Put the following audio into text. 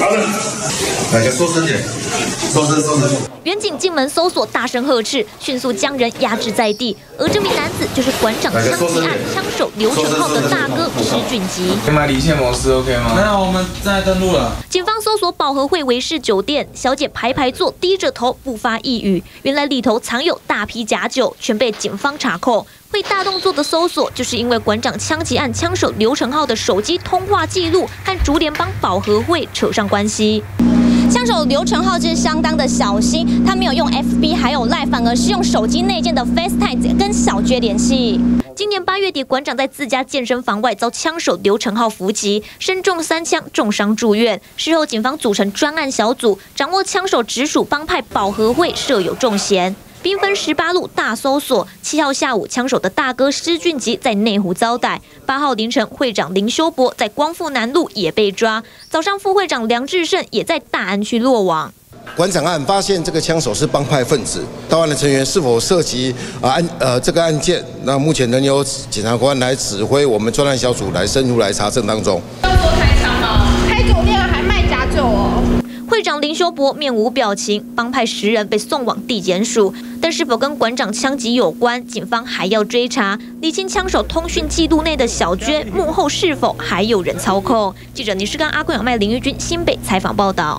好了，大家收身点，收身。 远警进门搜索，大声呵斥，迅速将人压制在地。而这名男子就是馆长枪击案枪手刘成浩的大哥施俊吉。 可以买离线模式 OK 吗？没有，我们正在登录了。 警方搜索保和汇维氏酒店，小姐排坐，低着头不发一语。原来里头藏有大批假酒，全被警方查扣。会大动作的搜索，就是因为馆长枪击案枪手刘成浩的手机通话记录和竹联帮保和汇扯上关系。枪手刘成浩是相当的小心，他没有用 FB 还有 Line， 反而是用手机内建的 FaceTime 跟小娟联系。今年8月底，馆长在自家健身房外遭枪手刘成浩伏击，身中3枪，重伤住院。事后，警方组成专案小组，掌握枪手直属帮派保和汇设有重嫌。兵分18路大搜索。7号下午，枪手的大哥施俊吉在内湖遭逮。8号凌晨，会长林修博在光复南路也被抓。早上，副会长梁志胜也在大安区落网。 馆长案发现这个枪手是帮派分子，到案的成员是否涉及这个案件？那目前仍由检察官来指挥我们专案小组来深入来查证当中。 要做开枪吗？开酒店还卖假酒哦。 会长林修博面无表情，帮派10人被送往地检署，但是否跟馆长枪击有关，警方还要追查，厘清枪手通讯记录内的小娟幕后是否还有人操控。记者倪世刚、阿坤、小麦、林玉君新北采访报道。